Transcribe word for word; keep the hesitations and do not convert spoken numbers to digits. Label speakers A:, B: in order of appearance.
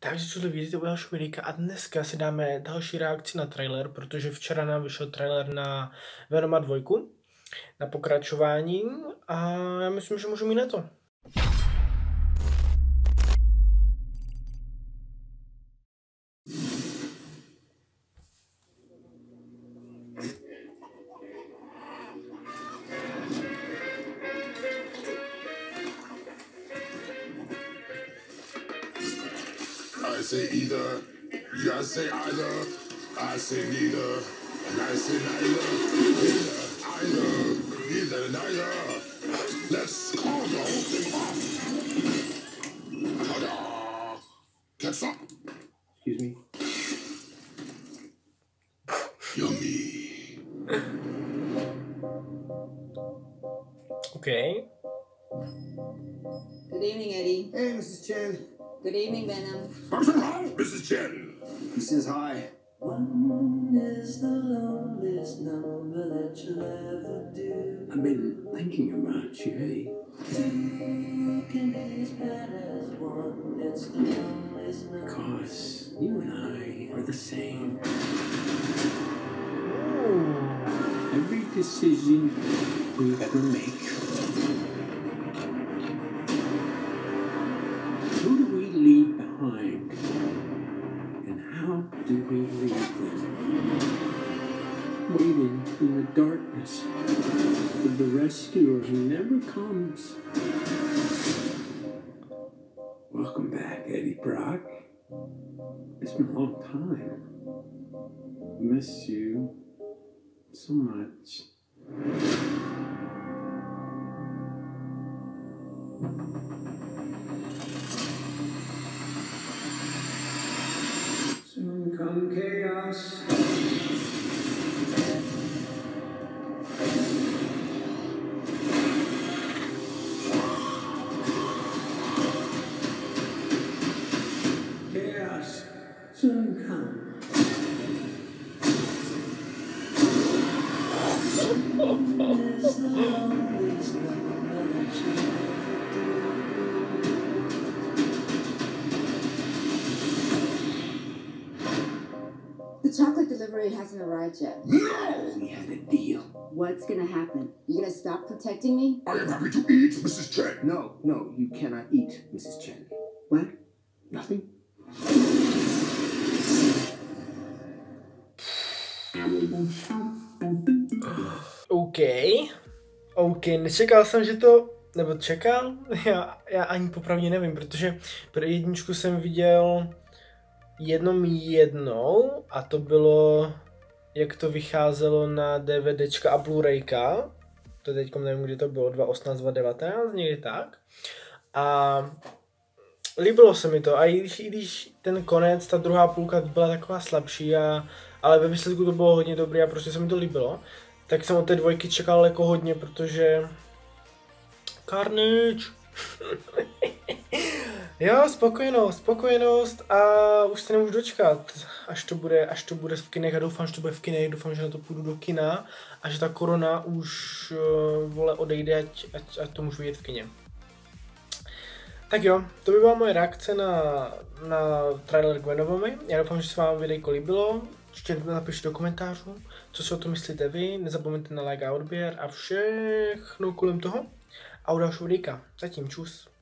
A: Takže co to vidíte u dalšího videa a dneska si dáme další reakci na trailer, protože včera nám vyšel trailer na Venoma dva, na pokračování a já myslím, že můžu mít na to.
B: I say either, you guys say either, I say neither, and I say neither, neither, either, neither, neither. Let's call the whole thing off. Ta-da! Catch up.
C: Excuse me?
B: Yummy.
A: Okay.
D: Good evening, Eddie.
C: Hey, Missus Chen.
D: Good evening, Venom.
B: Something wrong, Missus Chen?
C: He says hi.
E: One is the loneliest number that you'll ever do.
C: I've been thinking about you, Eddie.
E: Two can be as bad as one. It's the loneliest number.
C: Because you and I are the same. Every decision we ever make, who do we leave behind? And how do we leave them? Waiting in the darkness for the rescuer who never comes. Welcome back, Eddie Brock. It's been a long time. Miss you so much. Soon come chaos. Chaos soon come.
E: One is the loneliest number that you'll ever do.
D: The chocolate delivery hasn't arrived yet.
B: No!
C: We had a deal.
D: What's gonna happen? You gonna stop protecting me?
B: I am happy to eat, Missus Chen.
C: No, no, you cannot eat, Missus Chen. What? Nothing?
A: OK. OK, nečekal jsem, že to, nebo čekal? Já, já ani popravdě nevím, protože pro jedničku jsem viděl jenom jednou a to bylo, jak to vycházelo na DVDčka a Blu-rayka. To teďkom nevím, kdy to bylo, dva tisíce osmnáct, dva tisíce devatenáct, někdy tak. A líbilo se mi to, a i když, i když ten konec, ta druhá půlka byla taková slabší, a, ale ve výsledku to bylo hodně dobré a prostě se mi to líbilo, tak jsem od té dvojky čekal jako hodně, protože Carnage. Jo, spokojenost, spokojenost a už se nemůžu dočkat, až to bude, až to bude v kinech a doufám, že to bude v kinech, doufám, že na to půjdu do kina a že ta korona už uh, vole odejde, ať, ať, ať to můžu vidět v kině. Tak jo, to by byla moje reakce na, na trailer k Venomovi. Já doufám, že se vám videjko líbilo. Ještě napište do komentářů, co si o tom myslíte vy. Nezapomeňte na like a odběr a všechno kolem toho. A u dalšího videjka. Zatím čus.